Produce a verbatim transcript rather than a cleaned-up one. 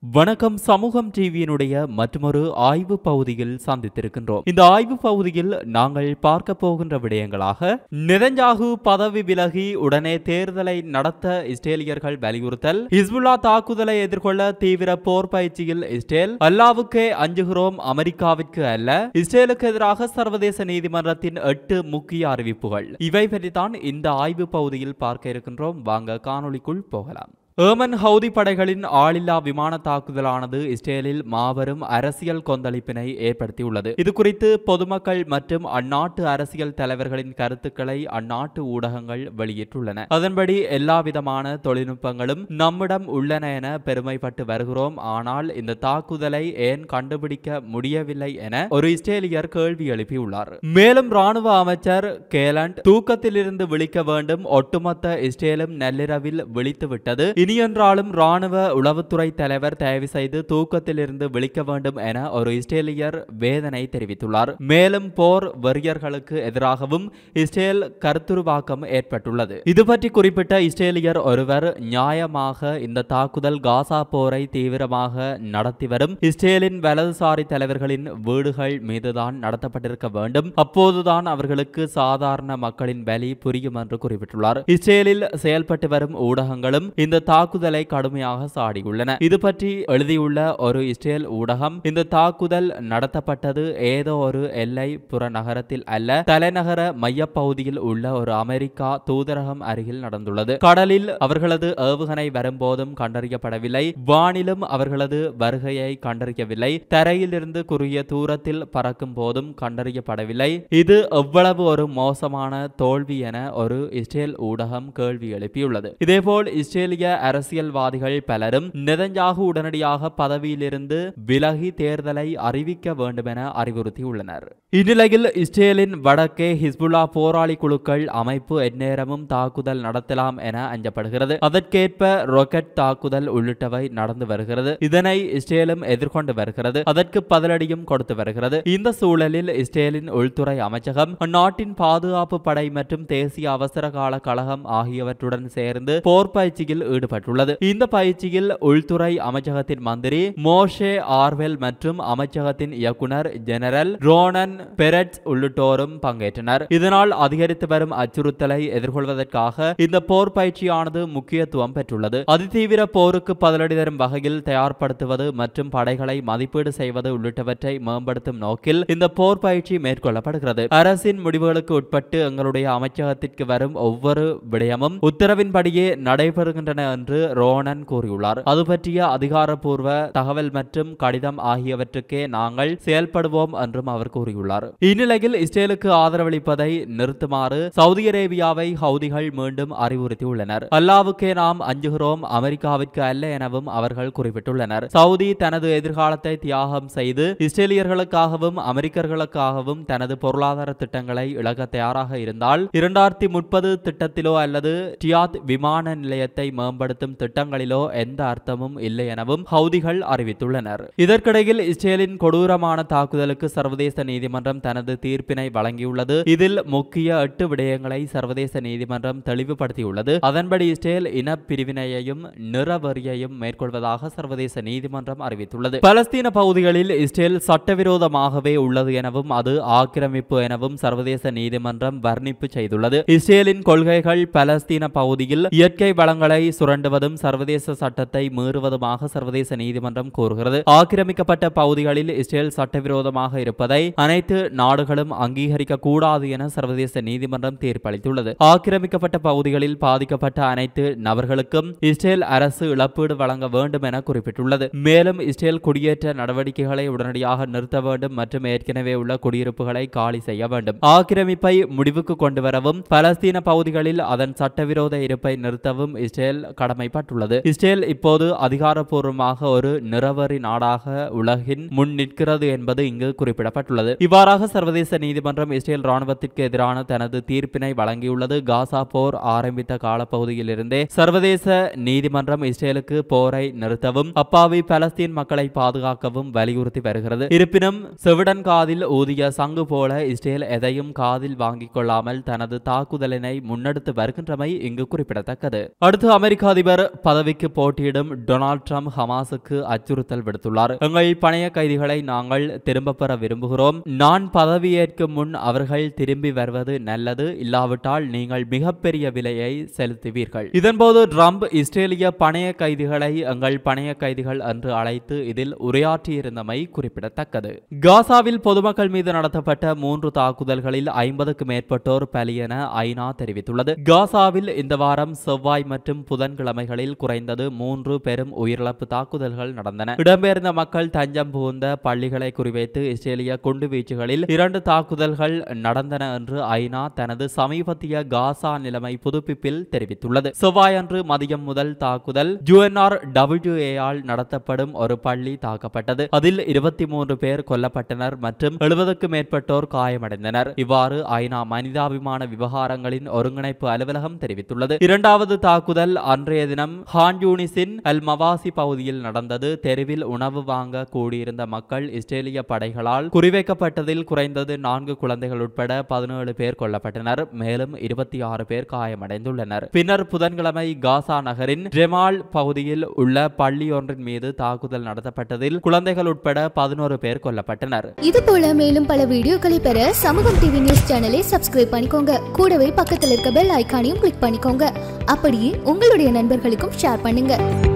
வணக்கம் சமூகம் டிவியினுடைய மற்றொரு ஆய்வு பகுதியில் சந்தித்திருக்கின்றோம். இந்த ஆய்வு பகுதியில் நாங்கள் பார்க்க போகின்ற விடயங்களாக நெதன்யாகு பதவி விலகி உடனே தேர்தலை நடத்த இஸ்ரேலியர்கள் வலியுறுத்தல், ஹிஸ்புல்லா தாக்குதலை எதிர்கொள்ள தீவிர போர் பயிற்சியில் இஸ்ரேல், அல்லாவுக்கே அஞ்சுகிறோம் அமெரிக்காவிற்கு அல்ல, இஸ்ரேலுக்கு எதிராக சர்வதேச நீதிமன்றத்தின் எட்டு முக்கிய அறிவிப்புகள், இவை பற்றித்தான் இந்த ஆய்வு பகுதியில் பார்க்க இருக்கின்றோம். வாங்க காணொளிக்குள் போகலாம். ஏமன் ஹவுதி படைகளின் ஆளில்லா விமான தாக்குதலானது இஸ்ரேலில் மாபெரும் அரசியல் கொந்தளிப்பினை ஏற்படுத்தியுள்ளது. இது குறித்து பொதுமக்கள் மற்றும் அந்நாட்டு அரசியல் தலைவர்களின் கருத்துக்களை அந்நாட்டு ஊடகங்கள் வெளியிட்டுள்ளன. அதன்படி எல்லா விதமான தொழில்நுட்பங்களும் நம்மிடம் உள்ளன என பெருமைப்பட்டு வருகிறோம். ஆனால் இந்த தாக்குதலை ஏன் கண்டுபிடிக்க முடியவில்லை என ஒரு இஸ்ரேலியர் கேள்வி எழுப்பியுள்ளார். மேலும் ராணுவ அமைச்சர் கேலண்ட் தூக்கத்திலிருந்து விழிக்க வேண்டும், ஒட்டுமொத்த இஸ்ரேலும் நள்ளிரவில் விழித்துவிட்டது, இனியென்றாலும் ராணுவ உளவுத்துறை தலைவர் தயவு செய்து தூக்கத்திலிருந்து விழிக்க வேண்டும் என ஒரு இஸ்ரேலியர் வேதனை தெரிவித்துள்ளார். மேலும் போர் வெறியர்களுக்கு எதிராகவும் இஸ்ரேல் கருத்துருவாக்கம் ஏற்பட்டுள்ளது. இது பற்றி குறிப்பிட்ட இஸ்ரேலியர் ஒருவர், நியாயமாக இந்த தாக்குதல் காசா போரை தீவிரமாக நடத்தி வரும் இஸ்ரேலின் வலதுசாரி தலைவர்களின் வீடுகள் மீதுதான் நடத்தப்பட்டிருக்க வேண்டும், அப்போதுதான் அவர்களுக்கு சாதாரண மக்களின் வலி புரியும் என்று குறிப்பிட்டுள்ளார். இஸ்ரேலில் செயல்பட்டு வரும் ஊடகங்களும் இந்த தாக்குதலை கடுமையாக சாடியுள்ளன. இது பற்றி எழுதியுள்ள ஒரு இஸ்ரேல் ஊடகம், இந்த தாக்குதல் நடத்தப்பட்டது ஏதோ ஒரு எல்லை புற நகரத்தில் அல்ல, தலைநகர மையப்பகுதியில் உள்ள ஒரு அமெரிக்கா தூதரகம் அருகில் நடந்துள்ளது. கடலில் அவர்களது ஏவுகணை வரும்போதும் கண்டறியப்படவில்லை, வானிலும் அவர்களது வருகையை கண்டறியவில்லை, தரையிலிருந்து குறுகிய தூரத்தில் பறக்கும் போதும் கண்டறியப்படவில்லை. இது எவ்வளவு ஒரு மோசமான தோல்வி என ஒரு இஸ்ரேல் ஊடகம் கேள்வி எழுப்பியுள்ளது. இதேபோல் இஸ்ரேலிய அரசியல்வாதிகள் பலரும் நெதன்யாகு உடனடியாக பதவியிலிருந்து விலகி தேர்தலை அறிவிக்க வேண்டும் என அறிவுறுத்தியுள்ளனர். இந்நிலையில் இஸ்ரேலின் வடக்கே ஹிஸ்புல்லா போராளி குழுக்கள் அமைப்பு எந்நேரமும் தாக்குதல் நடத்தலாம் என அஞ்சப்படுகிறது. அதற்கேற்ப ராக்கெட் தாக்குதல் உள்ளிட்டவை நடந்து வருகிறது. இதனை இஸ்ரேலும் எதிர்கொண்டு வருகிறது, அதற்கு பதிலடியும் கொடுத்து வருகிறது. இந்த சூழலில் இஸ்ரேலின் உள்துறை அமைச்சகம் அந்நாட்டின் பாதுகாப்பு படை மற்றும் தேசிய அவசர கால கழகம் ஆகியவற்றுடன் சேர்ந்து போர் பயிற்சியில் ஈடுபட்டுள்ளது. இந்த பயிற்சியில் உள்துறை அமைச்சகத்தின் மந்திரி மோஷே ஆர்வெல் மற்றும் அமைச்சகத்தின் இயக்குனர் ஜெனரல் ரோனன் பெரெட்ஸ் உள்ளிட்டோரும் பங்கேற்றனர். இதனால் அதிகரித்து வரும் அச்சுறுத்தலை எதிர்கொள்வதற்காக இந்த போர் பயிற்சியானது முக்கியத்துவம் பெற்றுள்ளது. அதிதீவிர போருக்கு பதிலடி தரும் வகையில் தயார்படுத்துவது மற்றும் படைகளை மதிப்பீடு செய்வது உள்ளிட்டவற்றை மேம்படுத்தும் நோக்கில் இந்த போர் பயிற்சி மேற்கொள்ளப்படுகிறது. அரசின் முடிவுகளுக்கு உட்பட்டு எங்களுடைய அமைச்சகத்திற்கு வரும் ஒவ்வொரு விடயமும் உத்தரவின்படியே நடைபெறுகின்றன என்று ரோனன் கூறியுள்ளார். அது பற்றிய அதிகாரப்பூர்வ தகவல் மற்றும் கடிதம் ஆகியவற்றுக்கே நாங்கள் செயல்படுவோம் என்றும் அவர் கூறியுள்ளார். இந்நிலையில் இஸ்ரேலுக்கு ஆதரவளிப்பதை நிறுத்துமாறு சவுதி அரேபியாவை ஹவுதிகள் மீண்டும் அறிவுறுத்தியுள்ளனர். அல்லாவுக்கே நாம் அஞ்சுகிறோம், அமெரிக்காவிற்கு அல்ல எனவும் அவர்கள் குறிப்பிட்டுள்ளனர். சவுதி தனது எதிர்காலத்தை தியாகம் செய்து இஸ்ரேலியர்களுக்காகவும் அமெரிக்கர்களுக்காகவும் தனது பொருளாதார திட்டங்களை இழக்க தயாராக இருந்தால் இரண்டாயிரத்தி முப்பது திட்டத்திலோ அல்லது டியாத் விமான நிலையத்தை மேம்படுத்தும் திட்டங்களிலோ எந்த அர்த்தமும் இல்லை எனவும் ஹவுதிகள் அறிவித்துள்ளனர். இதற்கிடையில் இஸ்ரேலின் கொடூரமான தாக்குதலுக்கு சர்வதேச நீதிமன்றம் தனது தீர்ப்பினை வழங்கியுள்ளது. இதில் முக்கிய எட்டு விடயங்களை சர்வதேச நீதிமன்றம் தெளிவுபடுத்தியுள்ளது. அதன்படி இஸ்ரேல் இன பிரிவினையையும் நிறவெறியையும் மேற்கொள்வதாக சர்வதேச நீதிமன்றம் அறிவித்துள்ளது. பலஸ்தீன பகுதிகளில் இஸ்ரேல் சட்டவிரோதமாகவே உள்ளது எனவும் அது ஆக்கிரமிப்பு எனவும் சர்வதேச நீதிமன்றம் வர்ணிப்பு செய்துள்ளது. இஸ்ரேலின் கொள்கைகள் பலஸ்தீன பகுதியில் இயற்கை வளங்களை சுரண்டுவதும் சர்வதேச சட்டத்தை மீறுவதுமாக சர்வதேச நீதிமன்றம் கூறுகிறது. ஆக்கிரமிக்கப்பட்ட பகுதிகளில் இஸ்ரேல் சட்டவிரோதமாக இருப்பதை அனைத்து நாடுகளும் அங்கீகரிக்க கூடாது என சர்வதேச நீதிமன்றம் தீர்ப்பளித்துள்ளது. ஆக்கிரமிக்கப்பட்ட பகுதிகளில் பாதிக்கப்பட்ட அனைத்து நபர்களுக்கும் இஸ்ரேல் அரசு இழப்பீடு வழங்க வேண்டும் என குறிப்பிட்டுள்ளது. மேலும் இஸ்ரேல் குடியேற்ற நடவடிக்கைகளை உடனடியாக நிறுத்த வேண்டும் மற்றும் ஏற்கனவே உள்ள குடியிருப்புகளை காலி செய்ய வேண்டும். ஆக்கிரமிப்பை முடிவுக்கு கொண்டு வரவும் பலஸ்தீன பகுதிகளில் அதன் சட்டவிரோத இருப்பை நிறுத்தவும் இஸ்ரேல் கடமைப்பட்டுள்ளது. இஸ்ரேல் இப்போது அதிகாரப்பூர்வமாக ஒரு நிறவரி நாடாக உலகின் முன் நிற்கிறது என்பது இங்கு குறிப்பிடப்பட்டுள்ளது. இவ்வாறாக சர்வதேச நீதிமன்றம் இஸ்ரேல் ராணுவத்திற்கு எதிரான தனது தீர்ப்பினை வழங்கியுள்ளது. காசா போர் ஆரம்பித்த காலப்பகுதியில் இருந்தே சர்வதேச நீதிமன்றம் இஸ்ரேலுக்கு போரை நிறுத்தவும் அப்பாவி பலஸ்தீன் மக்களை பாதுகாக்கவும் வலியுறுத்தி வருகிறது. இருப்பினும் செவிடன் காதில் ஊதிய சங்கு போல இஸ்ரேல் எதையும் காதில் வாங்கிக் கொள்ளாமல் தனது தாக்குதலினை முன்னெடுத்து வருகின்றமை இங்கு குறிப்பிடத்தக்கது. அடுத்து அமெரிக்க அதிபர் பதவிக்கு போட்டியிடும் டொனால்ட் ட்ரம்ப் ஹமாஸுக்கு அச்சுறுத்தல் விடுத்துள்ளார். எங்கள் பணைய கைதிகளை நாங்கள் திரும்ப பெற விரும்புகிறோம். நான் பதவியேற்கும் முன் அவர்கள் திரும்பி வருவது நல்லது, இல்லாவிட்டால் நீங்கள் மிகப்பெரிய விலையை செலுத்துவீர்கள். இதன்போது ட்ரம்ப் இஸ்ரேலிய பணைய கைதிகளை எங்கள் பணைய கைதிகள் என்று அழைத்து இதில் உரையாற்றியிருந்தமை குறிப்பிடத்தக்கது. காசாவில் பொதுமக்கள் மீது நடத்தப்பட்ட மூன்று தாக்குதல்களில் ஐம்பதுக்கு மேற்பட்டோர் பலி என ஐநா தெரிவித்துள்ளது. காசாவில் இந்த வாரம் செவ்வாய் மற்றும் புதன்கிழமைகளில் குறைந்தது மூன்று பெரும் உயிரிழப்பு தாக்குதல்கள் நடந்தன. இடம்பெயர்ந்த மக்கள் தஞ்சம் புகுந்த பள்ளிகளை குறிவைத்து இஸ்ரேலிய குண்டுவீச்சுகளில் இரண்டு தாக்குதல்கள் நடந்தன என்று ஐநா தனது சமீபத்திய காசா நிலைமை புதுப்பிப்பில் தெரிவித்துள்ளது. செவ்வாயன்று மதியம் முதல் தாக்குதல் யூஎன்ஆர் டபிள்யூ ஏ ஆல் நடத்தப்படும் ஒரு பள்ளி தாக்கப்பட்டது. அதில் இருபத்தி மூன்று பேர் கொல்லப்பட்டனர் மற்றும் எழுபதுக்கு மேற்பட்டோர் காயமடைந்தனர். இவ்வாறு ஐநா மனிதாபிமான விவகாரங்களின் ஒருங்கிணைப்பு அலுவலகம் தெரிவித்துள்ளது. இரண்டாவது தாக்குதல் அன்றைய தினம் ஹான் யூனிஸின் அல் மவாசி பகுதியில் நடந்தது. தெருவில் உணவு வாங்க கூடியிருந்த மக்கள் இஸ்ரேலிய படைகளால் குறிவைக்கப்பட்டதில் குறைந்தது நான்கு குழந்தைகள் உட்பட பதினேழு பேர் கொல்லப்பட்டனர். மேலும் இருபத்தி ஆறு பேர் காயமடைந்துள்ளனர். பின்னர் புதன்கிழமை காசா நகரின் ஜெமால் பகுதியில் உள்ள பள்ளி ஒன்றின் மீது தாக்குதல் நடத்தப்பட்டதில் குழந்தைகள் உட்பட பதினோரு பேர் கொல்லப்பட்டனர். இது போல மேலும் பல வீடியோக்களை பெற சமூகம் டிவி நியூஸ் சேனலை சப்ஸ்கிரைப் பண்ணிக்கோங்க. கூடவே பக்கத்தில் இருக்க பெல் ஐகானையும் கிளிக் பண்ணிக்கோங்க. அப்படியே உங்களுடைய நண்பர்களுக்கும் ஷேர் பண்ணுங்க.